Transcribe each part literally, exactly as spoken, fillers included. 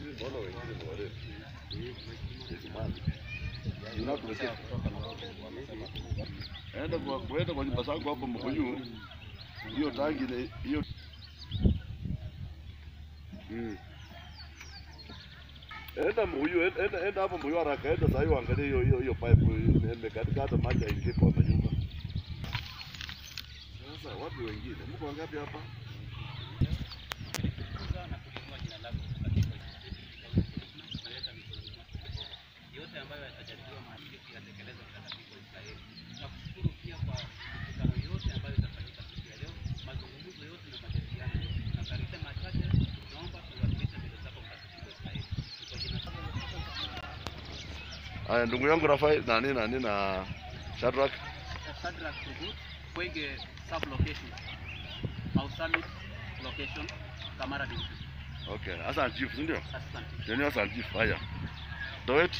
Mbona wengine ni warefu? Unakuletea enda kwa kwenda kwa nyumba zangu hapo Mkuyu. Hiyo tangi ni hiyo. Mm. Enda Mkuyu, enda enda hapo Mkuyu haraka, enda sasa hiyo angalia hiyo hiyo hiyo pipe imekatika hata maji haingii kwa nyumba. Sasa watu wengine, mko wangapi hapa? Yote ambayo yatajadiliwa mahali yatekelezwe kikamilifu Israeli. Nakushukuru pia kwa mikutano yote ambayo itafanyika siku ya leo, mazungumzo yote na majadiliano yote. Na karibia machache tunaomba tuwasilishe mbele zako mtakatifu Israeli. Kwa jina la Haya, ndugu yangu Rafael nani nani na Shadrack. Shadrack Tubut, Kwege sub location. Au summit location Kamara division. Okay, Assistant Chief ndio? Assistant. Ndio Assistant Chief. Haya. Doet.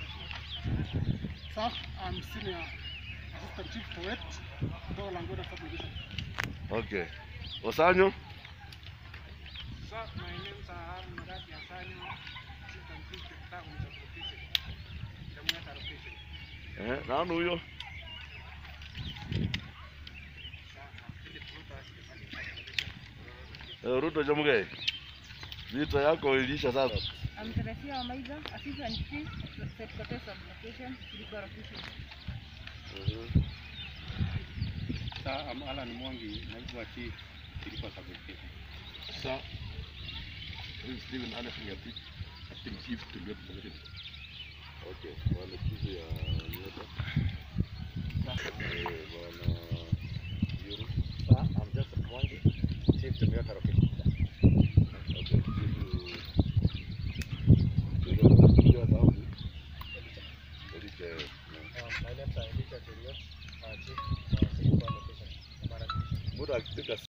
Sir, I'm Senior Assistant Chief Doet, Dola Langoda Subdivision. Okay. Osanyo. Sir, my name is Harun Murati Osanyo, Assistant Chief Tago Subdivision. Jamhuri location. Eh, nani huyo? Eh, Ruto Jamhuri. Vita yako ilisha sasa. I'm Teresia Omaiza, Assistant Chief, Secretary of Location, Legal Official. Mhm. Sir, I'm Alan Mwangi, naibu wa Chief, Legal Official. Sir, this is Stephen Anderson, Acting Chief to Legal Official. Okay, wale kizi ya nyota. Eh, bwana Yuru. Sir, I'm Joseph Mwangi, Chief to Legal Official. Okay, kizi. Ndio sababu. Elite. My name is Elite Cherio, Chief, Legal Location. Muda akifika